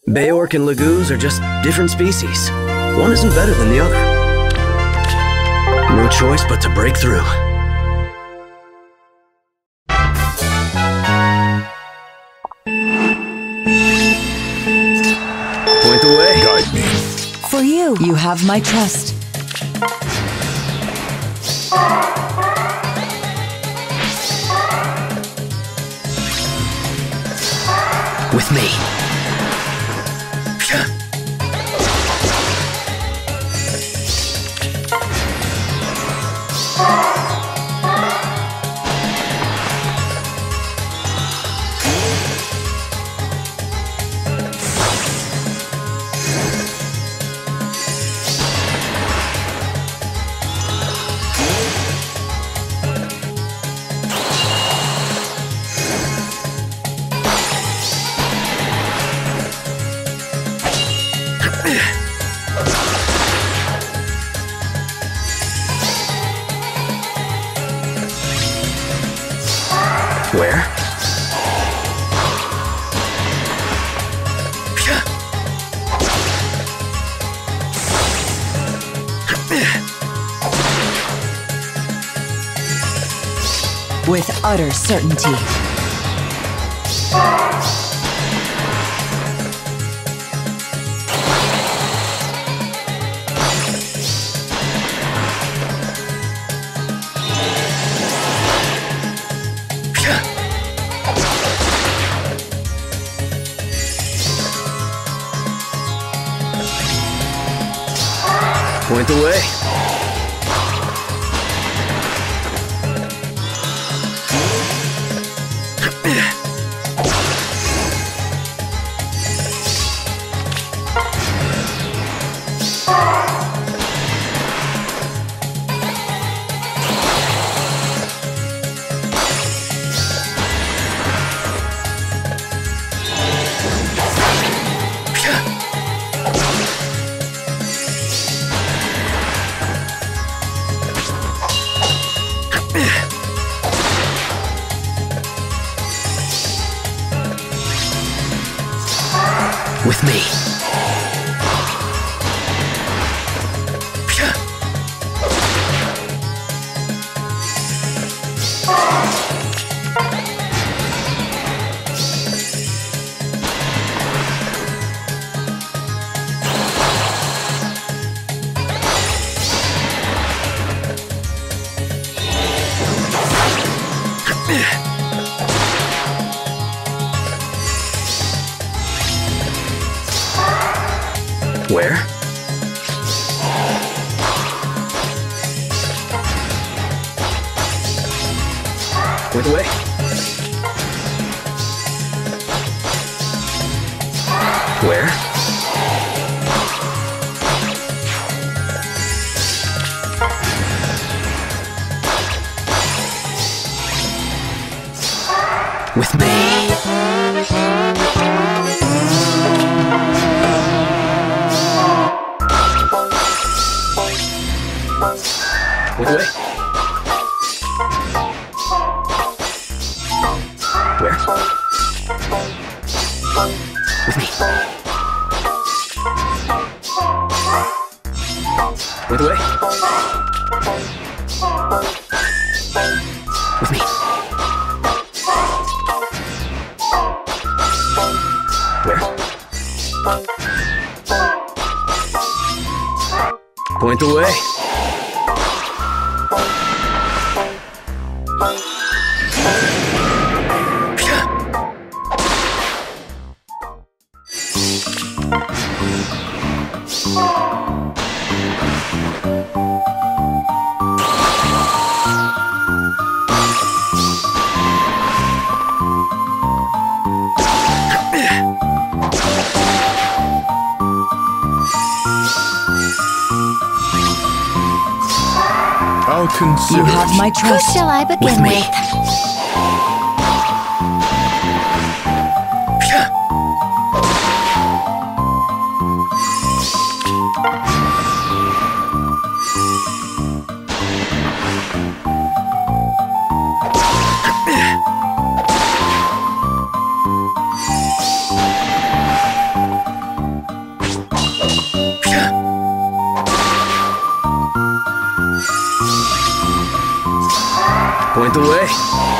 Bayork and Laguz are just different species. One isn't better than the other. No choice but to break through. Point the way. Guide me. For you, you have my trust. With me. Where? With utter certainty. Point the way. With me. Where? Point the way. Where? With me. Point the way. Where? With me. Point the way. With me. Where? Point the way. I'll consider You have it. my Who trust. shall I begin me. with? Point the way.